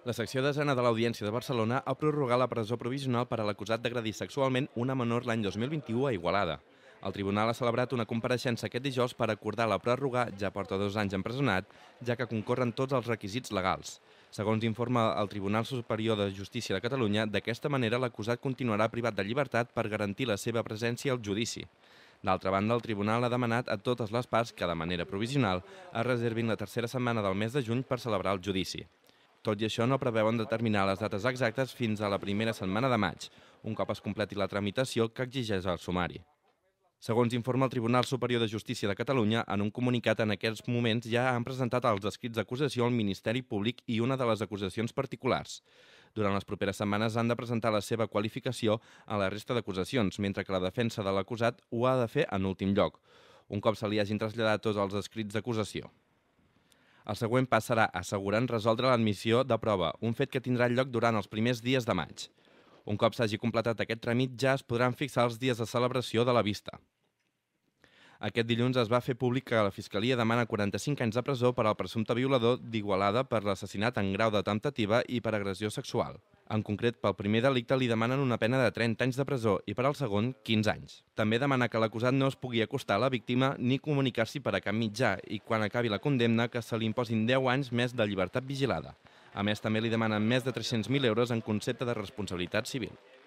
La secció desena de l'Audiència de Barcelona ha prorrogat la presó provisional per a l'acusat d'agredir sexualment una menor l'any 2021 a Igualada. El tribunal ha celebrat una compareixença aquest dijous per acordar la pròrroga, ja porta 2 anys empresonat, ja que concorren tots els requisits legals. Segons informa el Tribunal Superior de Justícia de Catalunya, d'aquesta manera l'acusat continuarà privat de llibertat per garantir la seva presència al judici. D'altra banda, el tribunal ha demanat a totes les parts que, de manera provisional, es reservin la tercera setmana del mes de juny per celebrar el judici. Tot i això, no preveuen determinar les dates exactes fins a la primera setmana de maig, un cop es completi la tramitació que exigeix el sumari. Segons informa el Tribunal Superior de Justícia de Catalunya, en un comunicat en aquests moments ja han presentat els escrits d'acusació al Ministeri Públic i una de les acusacions particulars. Durant les properes setmanes han de presentar la seva qualificació a la resta d'acusacions, mentre que la defensa de l'acusat ho ha de fer en últim lloc, un cop se li hagin traslladat tots els escrits d'acusació. El següent pas serà assegurant resoldre l'admissió de prova, un fet que tindrà lloc durant els primers dies de maig. Un cop s'hagi completat aquest tràmit, ja es podran fixar els dies de celebració de la vista. Aquest dilluns es va fer públic que la Fiscalia demana 45 anys de presó per al presumpte violador d'Igualada per l'assassinat en grau de temptativa i per agressió sexual. En concret, pel primer delicte li demanen una pena de 30 anys de presó i per al segon, 15 anys. També demana que l'acusat no es pugui acostar a la víctima ni comunicar-s'hi per a cap mitjà i, quan acabi la condemna, que se li imposin 10 anys més de llibertat vigilada. A més, també li demanen més de 300.000 euros en concepte de responsabilitat civil.